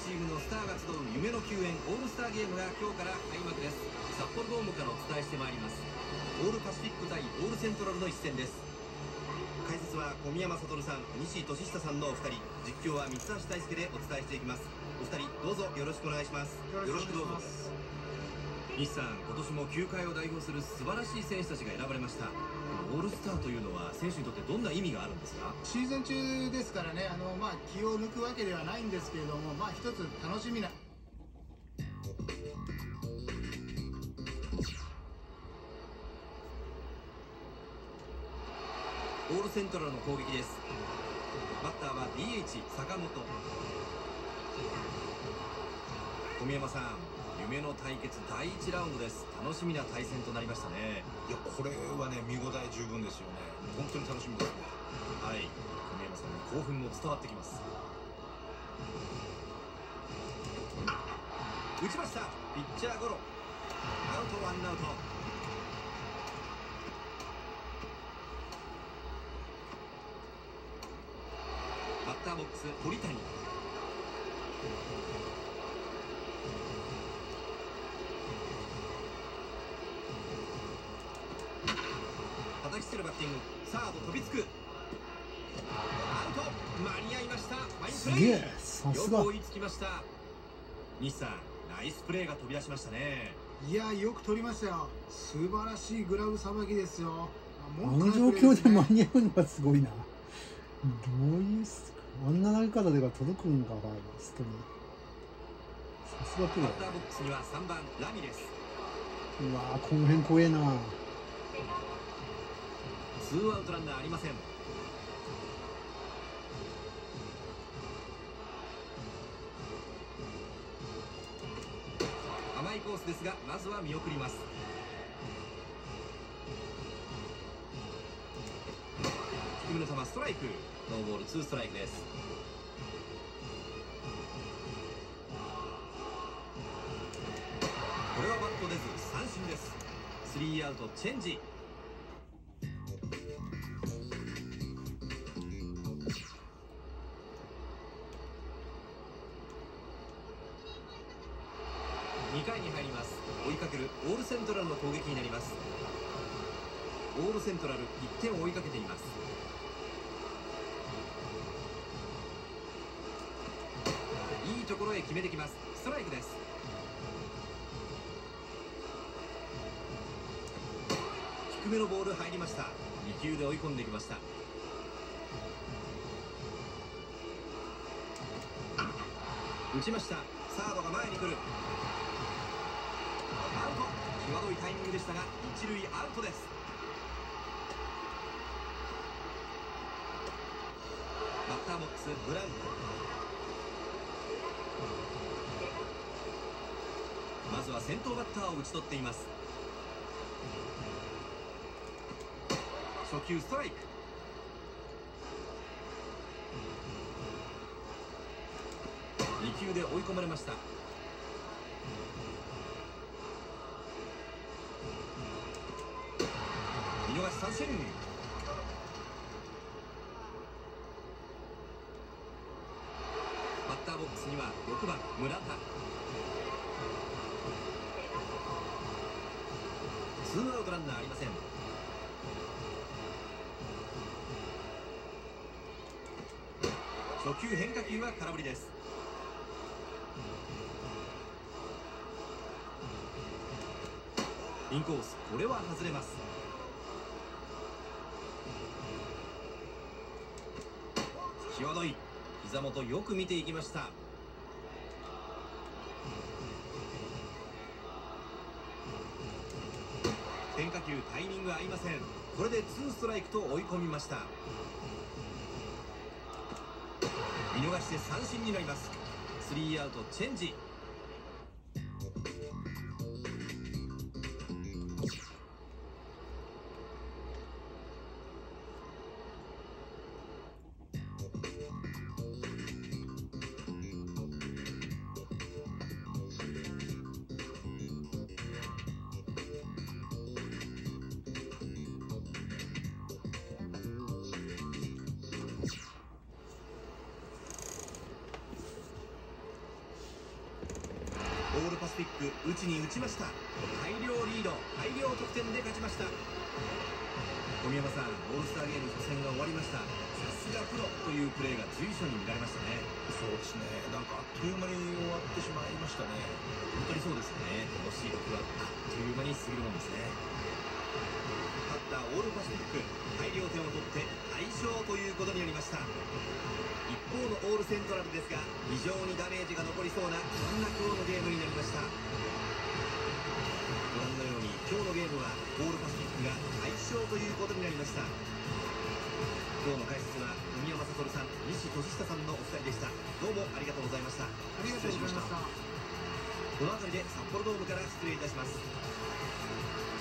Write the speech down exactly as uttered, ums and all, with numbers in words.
チームのスターが集う夢の球宴オールスターゲームが今日から開幕です。札幌ドームからお伝えしてまいります。オールパシフィック対オールセントラルの一戦です。解説は小宮山悟さん、西俊久さんのお二人、実況は三橋大輔でお伝えしていきます。お二人どうぞよろしくお願いします。よろしくどうぞ。西さん、今年も球界を代表する素晴らしい選手たちが選ばれました。オールスターというのは選手にとってどんな意味があるんですか？ シーズン中ですからね、あの、まあ、気を抜くわけではないんですけれども、まあ、一つ楽しみな。 オールセントラルの攻撃です。バッターは ディーエイチ 坂本。小宮山さん、夢の対決だいいちラウンドです。楽しみな対戦となりましたね。 いや、これはね、見応え十分ですよね。本当に楽しみですね。 はい、小宮山さんの興奮も伝わってきます。打ちました。ピッチャーゴロ。アウト、ワンアウト。バッターボックス鳥谷。叩きつけるバッティング。サード飛びつく。アウト。間に合いました。ファインプレー。 さすがよく追いつきました。西さん、ナイスプレーが飛び出しましたね。 いや、よく取りましたよ。素晴らしいグラブさばきですよ。 あの状況で間に合うのがすごいな。どういうあんな投げ方でが届くんかな、ストに。さすがプロ。 バッターボックスにはさんばんラミレス。 うわー、この辺怖えな。 ツーアウトランナーありません。甘いコースですが、まずは見送ります。低めの球、ストライク。ノーボールツーストライクです。これはバット出ず三振です。スリーアウトチェンジ。にかいに入ります。追いかけるオールセントラルの攻撃になります。オールセントラルいってんを追いかけています。いいところへ決めてきます。ストライクです。低めのボール入りました。に球で追い込んできました。打ちました。サードが前に来る。アウト。際どいタイミングでしたが一塁アウトです。バッターボックスブラウン。まずは先頭バッターを打ち取っています。初球ストライク。に球で追い込まれました。見逃し三振。バッターボックスにはろくばん村田。ツーアウトランナーありません。初球変化球は空振りです。インコース、これは外れます。際どい。膝元よく見ていきました。変化球タイミング合いません。これでツーストライクと追い込みました。見逃して三振になります。スリーアウトチェンジ。 ールパシフィック打ちに打ちました。大量リード、大量得点で勝ちました。小宮山さん、オールスターゲーム初戦が終わりました。さすがプロというプレーが随所に見られましたね。 そうですね、なんかあっという間に終わってしまいましたね。 本当にそうですね。楽しい時はあっという間に過ぎるもんですね。勝ったオールパシフィック、大量点を取って大勝ということになりました。一方のオールセントラルですが、非常にダメージが残りそうな不安な今日のゲームになりました。ご覧のように今日のゲームはオールパシフィックが大勝ということになりました。今日の解説は文山悟さん、西俊久さんのお二人でした。どうもありがとうございました。 ありがとうございました。 この辺りで札幌ドームから失礼いたします。